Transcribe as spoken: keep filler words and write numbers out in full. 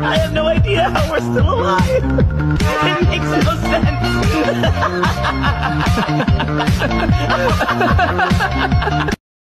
I have no idea how we're still alive. It makes no sense.